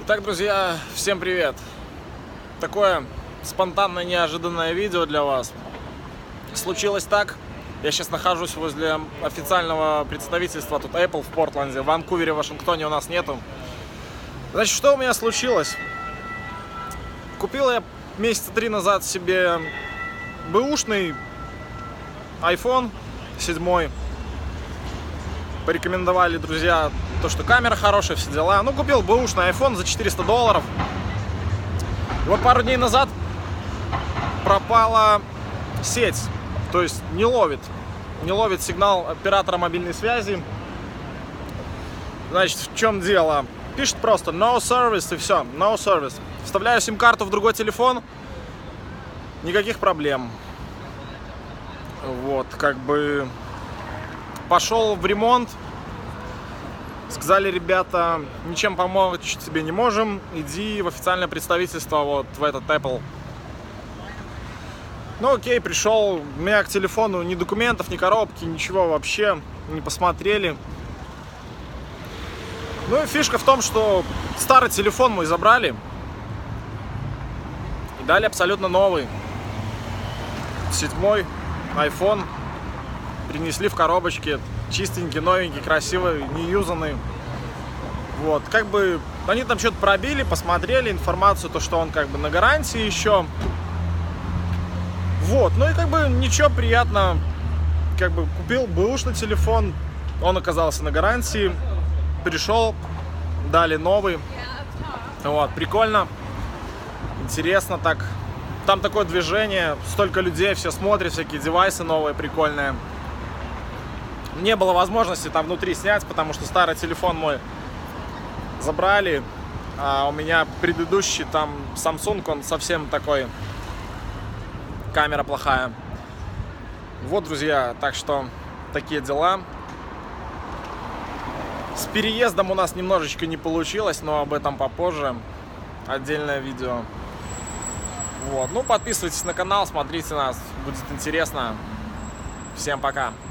Итак, друзья, всем привет! Такое спонтанное, неожиданное видео для вас. Случилось так, я сейчас нахожусь возле официального представительства тут Apple в Портленде, в Ванкувере, Вашингтоне у нас нету. Значит, что у меня случилось? Купил я месяца 3 назад себе бэушный iPhone 7. Порекомендовали друзья то, что камера хорошая, все дела. Ну, купил бэушный iPhone за $400. И вот пару дней назад пропала сеть. То есть не ловит сигнал оператора мобильной связи. Значит, в чем дело? Пишет просто no service и все, no service. Вставляю сим-карту в другой телефон, никаких проблем. Вот, как бы пошел в ремонт. Сказали ребята, ничем помочь тебе не можем, иди в официальное представительство, вот в этот Apple. Ну окей, пришел, у меня к телефону ни документов, ни коробки, ничего вообще не посмотрели. Ну и фишка в том, что старый телефон мой забрали и дали абсолютно новый. 7-й iPhone принесли в коробочке, чистенький, новенький, красивый, не юзанный. Вот, как бы они там что-то пробили, посмотрели информацию, то что он как бы на гарантии еще. Вот, ну и как бы ничего, приятно. Как бы купил бэушный телефон, он оказался на гарантии. Пришел, дали новый. Вот, прикольно, интересно так. Там такое движение, столько людей, все смотрят, всякие девайсы новые, прикольные. Не было возможности там внутри снять, потому что старый телефон мой забрали, а у меня предыдущий там Samsung, он совсем такой, камера плохая. Вот, друзья, так что такие дела. С переездом у нас немножечко не получилось, но об этом попозже, отдельное видео. Вот, ну подписывайтесь на канал, смотрите нас, будет интересно. Всем пока!